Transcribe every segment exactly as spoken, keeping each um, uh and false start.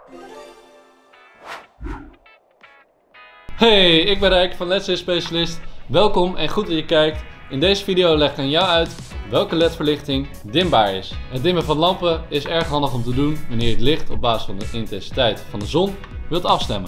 Hey, ik ben Rijk van L E D Specialist. Welkom en goed dat je kijkt. In deze video leg ik aan jou uit welke L E D-verlichting dimbaar is. Het dimmen van lampen is erg handig om te doen wanneer je het licht op basis van de intensiteit van de zon wilt afstemmen.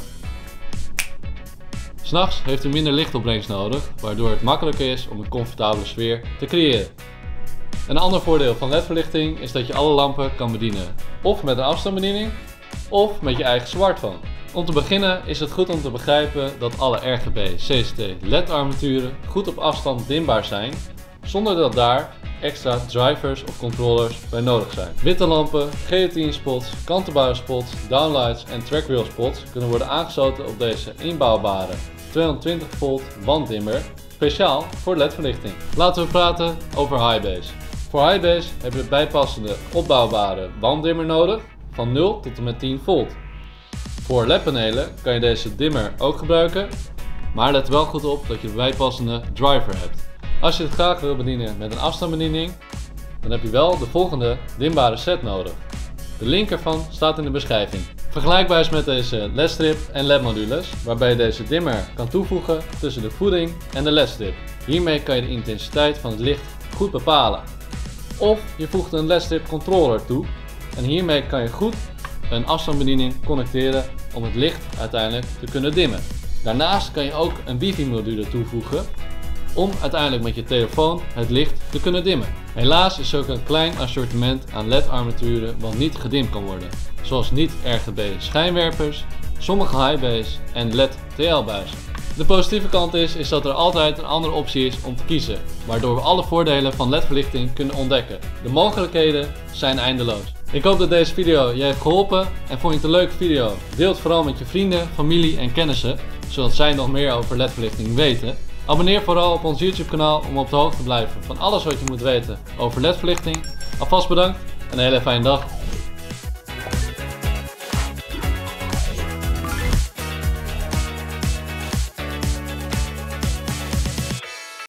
'S Nachts heeft u minder lichtopbrengst nodig, waardoor het makkelijker is om een comfortabele sfeer te creëren. Een ander voordeel van L E D-verlichting is dat je alle lampen kan bedienen, of met een afstandsbediening, of met je eigen smartphone. Om te beginnen is het goed om te begrijpen dat alle R G B, C C T, L E D-armaturen goed op afstand dimbaar zijn, zonder dat daar extra drivers of controllers bij nodig zijn. Witte lampen, guillotine spots, kantelbare spots, downlights en trackwheel spots kunnen worden aangesloten op deze inbouwbare tweehonderdtwintig volt wanddimmer, speciaal voor L E D-verlichting. Laten we praten over Highbase. Voor Highbase heb je bijpassende opbouwbare wanddimmer nodig van nul tot en met tien volt. Voor L E D-panelen kan je deze dimmer ook gebruiken, maar let wel goed op dat je een bijpassende driver hebt. Als je het graag wil bedienen met een afstandsbediening, dan heb je wel de volgende dimbare set nodig. De link ervan staat in de beschrijving. Vergelijkbaar is met deze L E D-strip en L E D-modules, waarbij je deze dimmer kan toevoegen tussen de voeding en de L E D-strip. Hiermee kan je de intensiteit van het licht goed bepalen. Of je voegt een L E D-strip controller toe en hiermee kan je goed een afstandsbediening connecteren om het licht uiteindelijk te kunnen dimmen. Daarnaast kan je ook een wifi-module toevoegen om uiteindelijk met je telefoon het licht te kunnen dimmen. Helaas is er ook een klein assortiment aan L E D-armaturen wat niet gedimd kan worden, zoals niet R G B schijnwerpers, sommige Highbase en L E D T L-buizen. De positieve kant is, is dat er altijd een andere optie is om te kiezen, waardoor we alle voordelen van L E D-verlichting kunnen ontdekken. De mogelijkheden zijn eindeloos. Ik hoop dat deze video je heeft geholpen en vond je het een leuke video. Deel het vooral met je vrienden, familie en kennissen, zodat zij nog meer over L E D-verlichting weten. Abonneer vooral op ons YouTube kanaal om op de hoogte te blijven van alles wat je moet weten over L E D-verlichting. Alvast bedankt en een hele fijne dag.